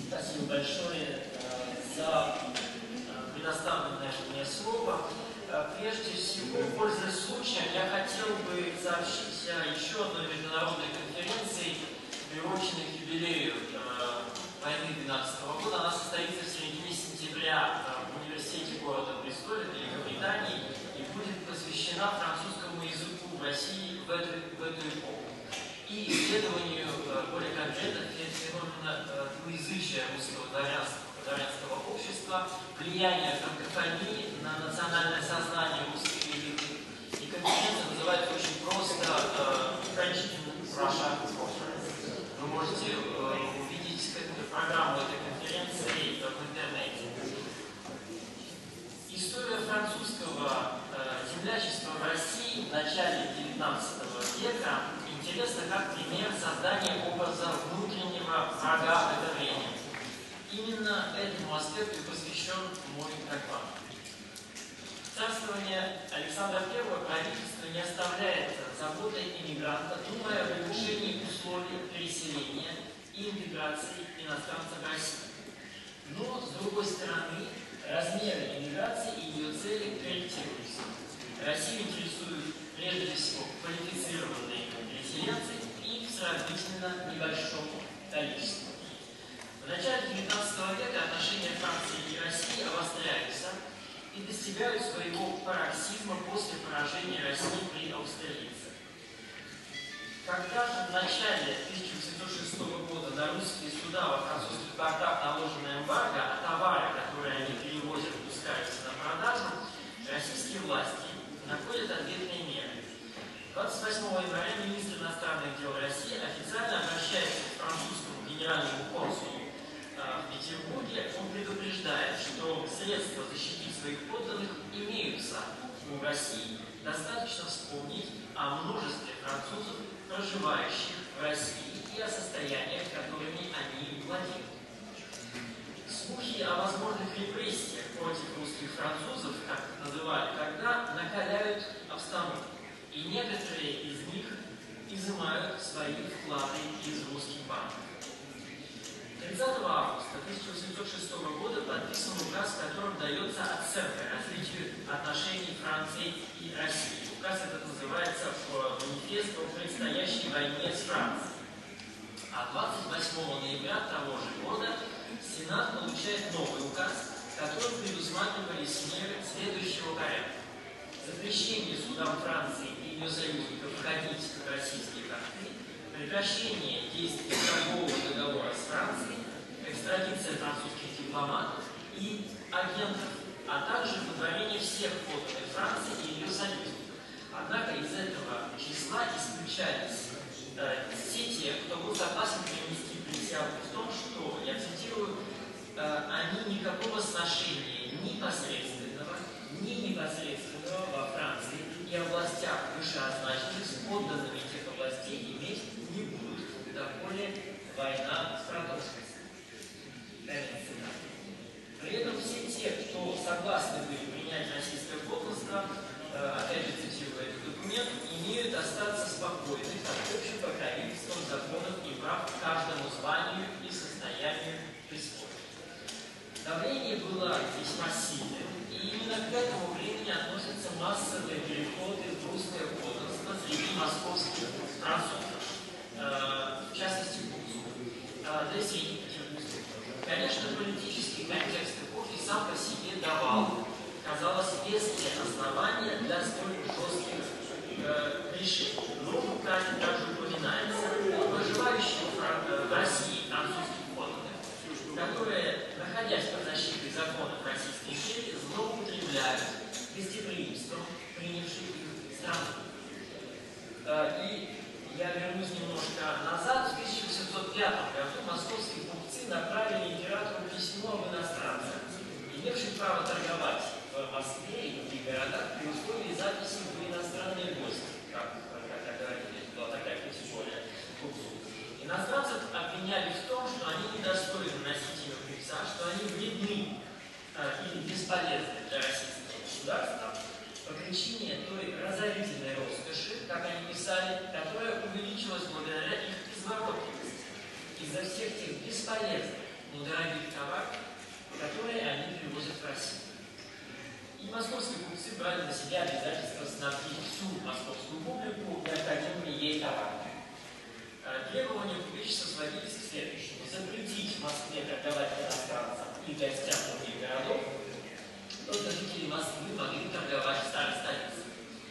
Спасибо большое за предоставленное мне слово. Прежде всего, пользуясь случаем, я хотел бы сообщить о еще одной международной конференции, приуроченной к юбилею войны 2012 года. Она состоится в середине сентября в университете города Бристоле, Великобритании, и будет посвящена французскому языку в России в эту эпоху. И исследованию более конкретно феномена двуязычия русского дворянского общества, влияние франкофонии на национальное сознание русских языков. И конференция называется очень просто French in Russia Conference. Вы можете увидеть программу этой конференции в интернете. История французского землячества в России в начале XIX века интересно как пример создания образа внутреннего врага в это время. Именно этому аспекту посвящен мой доклад. Царствование Александра I правительство не оставляет заботой иммигранта, думая об улучшении условий переселения и интеграции иностранцев в России. Но, с другой стороны, размеры иммиграции и ее цели корректируются. Россию интересуют прежде всего квалифицированные переселенцы и в сравнительно небольшом количестве. В начале XIX века отношения Франции и России обостряются и достигают своего пароксизма после поражения России при австралийцах. Когда же в начале 1806 года на русские суда во французских портах наложена эмбарго, а товары, которые они перевозят, пускаются на продажу, российские власти находят ответные меры. 28 января министр иностранных дел России официально обращается к французскому генеральному консулу в Петербурге. Он предупреждает, что средства защитить своих подданных имеются у России. Достаточно вспомнить о множестве французов, проживающих в России, и о состояниях, которыми они владеют. Слухи о возможных репрессиях против русских французов, как их называли тогда, накаляют обстановку. И некоторые из них изымают свои вклады из русских банков. 30 августа 1806 года подписан указ, в котором дается оценка развитию отношений Франции и России. Указ этот называется «Манифест о предстоящей войне с Францией». А 28 ноября того же года Сенат получает новый указ, в котором предусматривались меры следующего порядка: запрещение судам Франции и ее союзников входить в российские порты, прекращение действия торгового договора с Францией, экстрадиция французских дипломатов и агентов, а также выдворение всех подданных Франции и ее союзников. Однако из этого числа исключались все те, кто был согласен принести присягу в том, что, я цитирую, они никакого сношения ни посредственного, ни непосредственного во Франции и областях вышеозначенных с подданными тех областей иметь не будут, доколе война продолжится. При этом все те, кто согласны были принять российское подданство, опять же цитирую этот документ, имеют остаться спокойны под общим покровительством законов и прав каждому званию и состоянию присвоено. Давление было весьма сильным, и именно к этому времени относятся массовые переходы в русское подданство среди московских французов, в частности Бузов, да и среди петербургских. Конечно, политический контекст эпохи сам по себе давал, казалось, веские основания для столь жестких решений. Но в указе также упоминается о проживающих в России французских подданных, которые, находясь под защитой законов Российской империи, злоупотребляют гостеприимством принявших их страну. И я вернусь немножко назад. В 1805 году московские купцы направили императору письмо об иностранцах, имевших право торговать в Москве и других городах при условии записи в иностранные гости, как тогда говорили, была такая категория купцов. Иностранцев обвиняли в том, что они недостойны носить имя купца, что они вредны или бесполезны для российского государства по причине той разорительной роскоши, как они писали, которая увеличилась благодаря их изворотливости. Из-за всех тех бесполезных, но дорогих товаров, которые они привозят в Россию. И московские купцы брали на себя обязательство снабдить всю московскую публику необходимыми ей товарами. Требования купечества сводились к следующему: запретить в Москве торговать иностранцам и гостям других городов, только жители Москвы могли торговать в старой столице.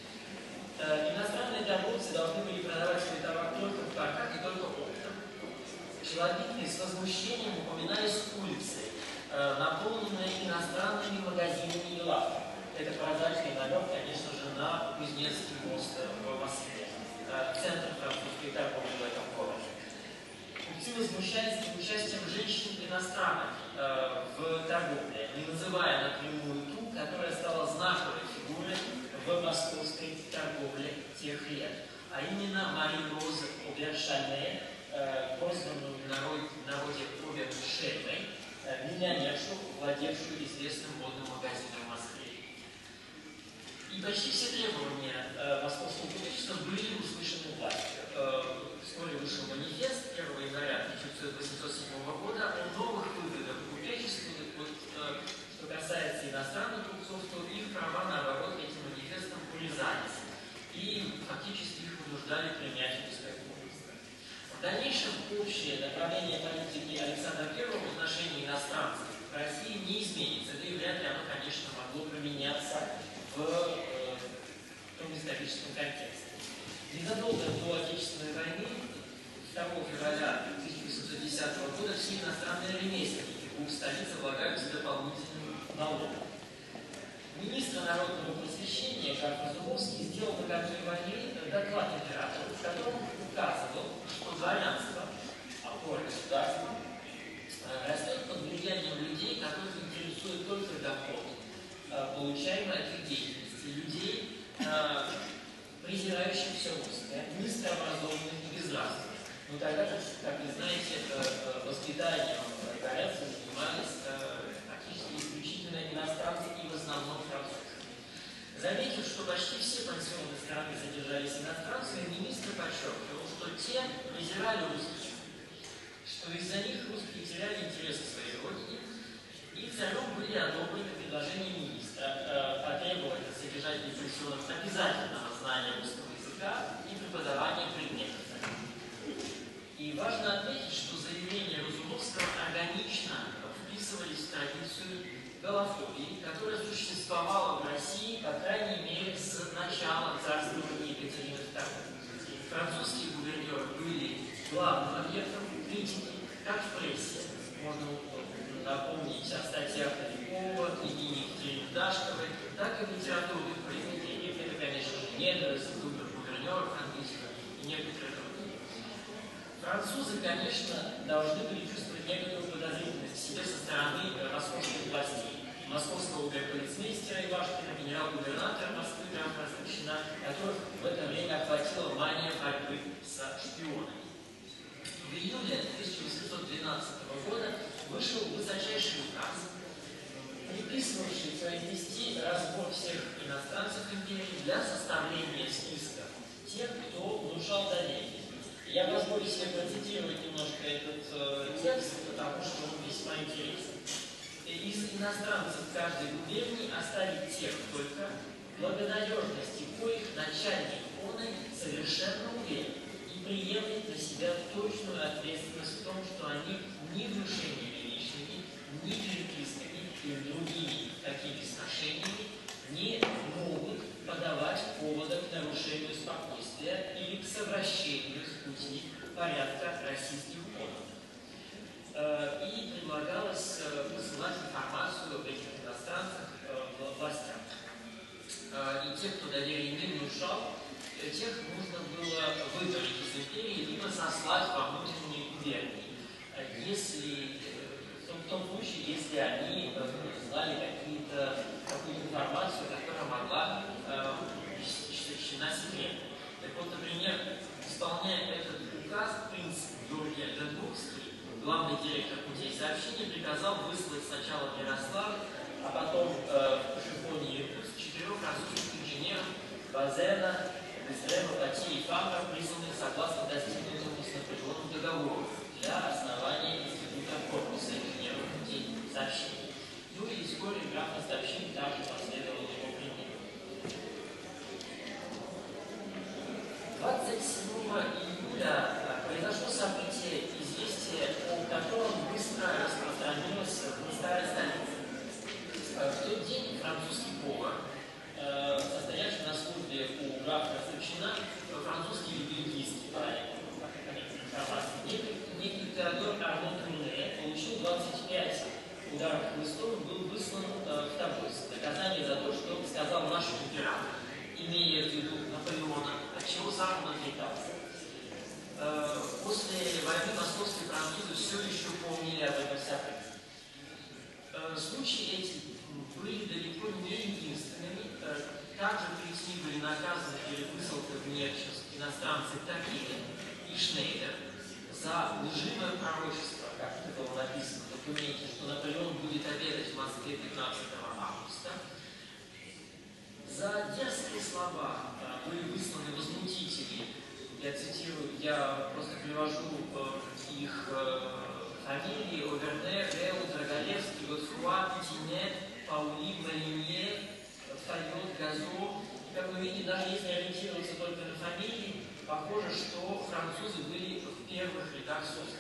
Иностранные торговцы должны были продавать свой товар только в парках и только оптом. Челобитные с возмущением упоминались улицы, наполненные иностранными магазинами и лавками. Это прозрачный намек, конечно же, на Кузнецкий мост в Москве, центр французской торговли в этом городе. Купцы возмущались участием женщин-иностранок в торговле, не называя напрямую ту, которая стала знаковой фигурой в московской торговле тех лет, а именно Мари-Роз Обер-Шальне, прозванную в народе Обер-Шельной, миллионершу, владевшую известным модным магазином в Москве. И почти все требования московского купечества были услышаны властью. Вскоре вышел манифест 1 января 1807 года о новых выгодах купечества. Что касается иностранных купцов, то их права, наоборот, этим манифестом урезались, и фактически их вынуждали принять русское купечество. В дальнейшем общее направление политики Александра I в отношении иностранцев в России не изменится, да и вряд ли оно, конечно, могло поменяться в том историческом контексте. Незадолго до Отечественной войны, 2 февраля 1810 года, все иностранные ремесленники в столице влагаются дополнительным налогом. Министр народного просвещения Карл Разумовский сделал накануне войны доклад императору, в котором указывал, что дворянство, опора государства, растет под влиянием людей, которых интересует только доход, получаемый от их деятельности, людей, презирающих все русское, низкообразованных и безнравственных. Но тогда, как вы знаете, воспитанием дворянства занимались практически исключительно иностранцы и в основном французы. Заметив, что почти все пансионы страны содержались иностранцами, министр подчеркивал, что те презирали русских, что из-за них русские теряли интерес к своей родине, и царем были одобрены предложения министра потребовать от содержателей пансионов обязательного знания русского языка и преподавания предметов. И важно отметить, что заявления Разумовского органично вписывались в традицию галлофобии, которая существовала в России, по крайней мере, с начала царствования Екатерины II. Французские гувернеры были главным объектом критики, как в прессе. Можно напомнить о статьях Полякова, княгини Екатерины Дашковой, так и в литературных произведениях. Это, конечно же, Негры, гувернеров английских и некоторые другие. Французы, конечно, должны были чувствовать некоторую подозрительность в себе со стороны московских властей. Московского оберполицмейстера Ивашкина, генерал-губернатора Москвы графа Ростовщина, которых в это время охватила мания борьбы со шпионами. В июле 1812 года вышел высочайший указ, приписывавший произвести разбор всех иностранцев империи для составления списка тех, кто внушал доверие. Я позволю себе процитировать немножко этот текст, потому что он весьма интересен. Из иностранцев каждой губернии оставить тех только, благонадежности коих начальник оной совершенно уверен и приемлет на себя точную ответственность в том, что они ни внушениями личными, ни переписками и другими такими сношениями не могут подавать повода к нарушению спокойствия или к совращению с пути порядка российских подданных. И предлагалось посылать информацию об этих иностранцах властям. И тех, кто доверие не внушал, тех нужно было выдворить из империи, либо сослать во внутренние губернии. Если, в том случае, если они знали какую-то информацию, которая могла быть считана секретной. Так вот, например, исполняя этот указ, принц Георгий Ольденбургский, главный директор путей сообщения, приказал выслать сначала в Ярославль, а потом в Пашихоне и Иркутск 4 французских инженеров Базена, Дестрема, Пати и Фамбер, призванных согласно достигнутому с Наполеоном договору для основания института корпуса инженеров святотатствуется наказание за то, что сказал наш император, имея в виду Наполеона, от чего сам он отрекался. После войны московские французы все еще помнили об этом событии. Случаи эти были далеко не единственными. Также перед ним были наказаны перед высылкой в Нерчинск иностранцы Такелин и Шнейдер за лживое пророчество, как это было написано в документе, что Наполеон будет обедать в Москве 15 августа. За дерзкие слова были высланы возмутители. Я цитирую, я просто привожу их фамилии: Оверне, Реу, Драголевский, Готфруа, Петине, Паули, Малинье, Файот, Газо. Как вы видите, даже если ориентироваться только на фамилии, похоже, что французы были в первых рядах созданы.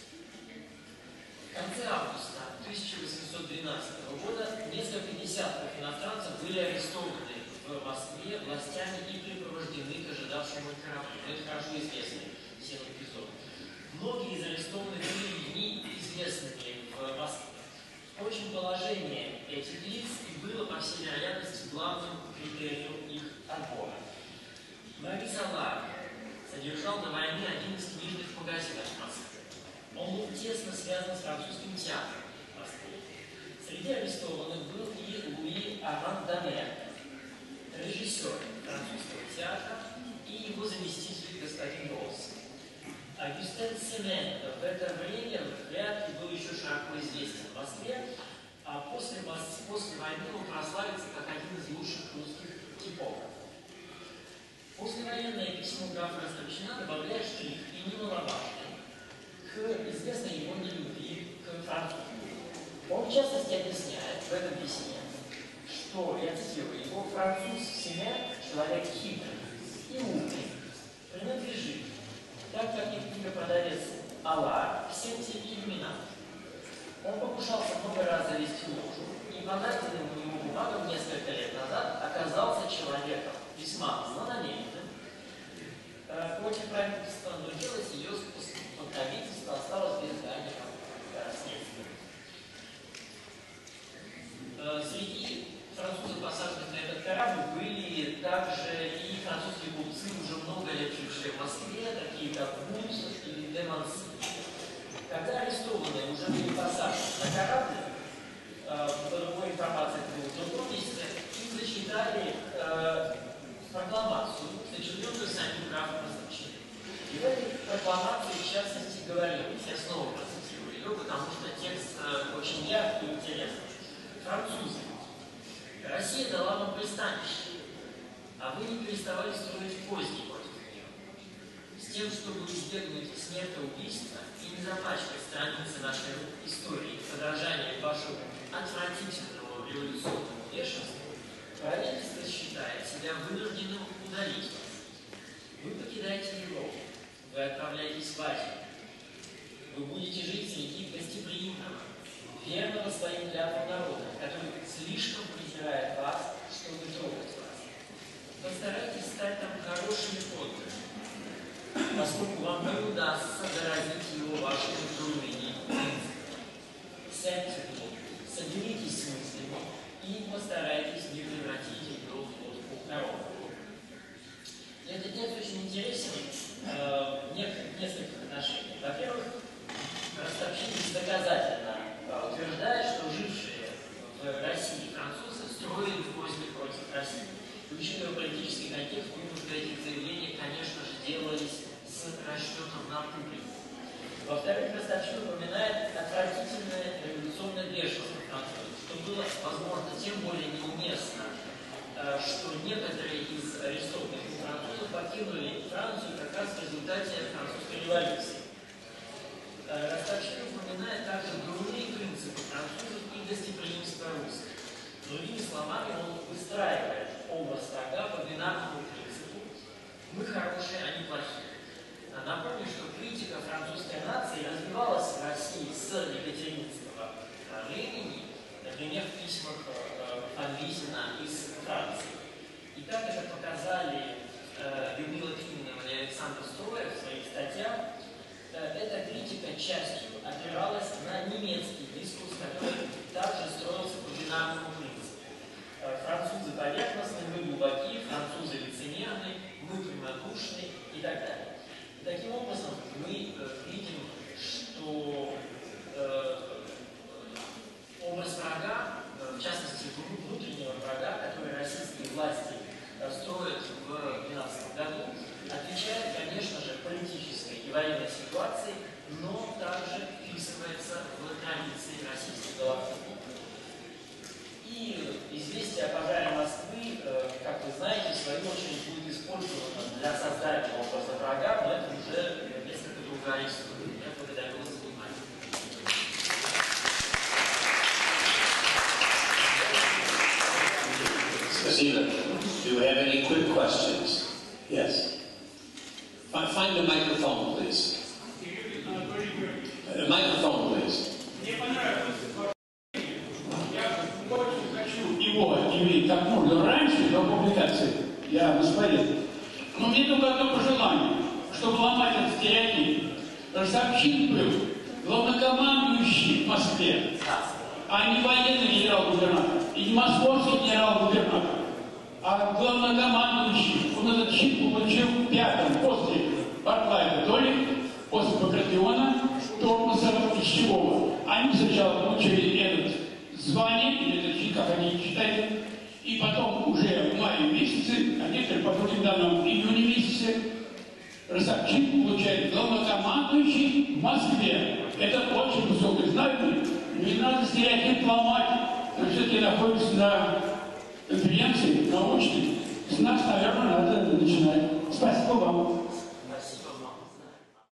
В конце августа 1812 года несколько десятков иностранцев были арестованы в Москве властями и припровождены к ожидавшему кораблю. Это хорошо известный всем эпизод. Многие из арестованных были людьми известными в Москве. Впрочем, положение этих лиц и было, по всей вероятности, главным критерием их отбора. Мари Салар содержал на войне один из книжных магазинов в Москве. Он был тесно связан с французским театром в Москве. Среди арестованных был и Луи Арман Дамер, режиссер французского театра, и его заместитель господин Росс. Агюстен Семен в это время вряд ли был еще широко известен в Москве, а после войны он прославится как один из лучших русских типографов. Послевоенное письмо графа Ростовщина добавляет штрих и немаловажный к известной его нелюбви к французам. Он в частности объясняет в этом письме, что, я цитирую, его француз Семен, человек хитрый и умный, принадлежит, так как и книгопродавец Алар, всем тем иллюминатам. Он покушался много раз завести ложу, и по найденным у него бумагам несколько лет назад оказался человеком весьма злонамеренным против правительства, но дело серьезно под правительство осталось без дальних следствий. Среди французов, посаженных на этот корабль, были также и французские купцы, уже много лет жившие в Москве, такие как Вуд или Деманси. Когда арестованные уже были посажены на корабль, по другой информации это было в другом месте, им зачитали прокламацию, сочиненную самим графом Ростовщиным. И в этой прокламации, в частности, говорилось, я снова процитирую ее, потому что текст очень яркий и интересный. Французы. Россия дала вам пристанище, а вы не переставали строить козни против нее. С тем, чтобы избегнуть смертоубийства и не запачкать страницы нашей истории подражанием вашему отвратительному революционному бешенству, правительство считает себя вынужденным удалить вас. Вы покидаете Европу, вы отправляетесь в Азию. Вы будете жить среди гостеприимного, верного своим клятвам народа, который слишком презирает вас, чтобы трогать вас. Постарайтесь стать там хорошими подданными, поскольку вам не удастся заразить его вашими дурными принципами. Сядьте в нем, соберитесь с мыслями и постарайтесь не превратить его в лодку народа. Этот текст очень интересен в нескольких отношениях. Во-первых, Ростовщинец доказательно утверждает, что жившие в России французы строили козни против России. И, учитывая политический контекст, вымыслы этих заявлений, конечно же, делались с расчетом на публику. Во-вторых, Ростовщин упоминает отвратительное революционное бешенство французов, что было, возможно, тем более неуместно, что некоторые из арестованных французов покинули Францию как раз в результате французской революции. Ростовщин упоминает также дурные принципы французов и гостеприимство русских. Другими словами, он выстраивает образ врага по бинарному принципу «мы хорошие, а не плохие». Напомню, что критика французской нации развивалась в России с екатерининского времени, например, в письмах Фанвизина из Франции. И как это показали Людмила Климинова и Александр Строев в своих статьях, эта критика частью опиралась на немецкий дискурс, который также строился по бинарному принципу. правительству. Я благодарю вас за внимание. Спасибо. Do you have any quick questions? Yes. Find the microphone, please. The microphone, please. Мне понравилось. Я очень хочу его иметь как можно раньше, до публикации. Я господин. Но мне только одно пожелание, чтобы ломать этот стереотип. Ростовчин был главнокомандующий в Москве, а не военный генерал-губернатор, и не московский генерал-губернатор, а главнокомандующий. Он этот чин получил пятым после Барклаева Толик, после Багратиона, Тормозова и Щегова. Они сначала получили это звание, или этот чин, как они считают, и потом уже в мае месяце, а некоторые, по другим данным, в июне месяце, Ростовчин получает главнокомандующий в Москве. Это очень высокое знание. Не надо стереотип ломать. Мы все-таки находимся на конференции научной. С нас, наверное, надо начинать. Спасибо вам.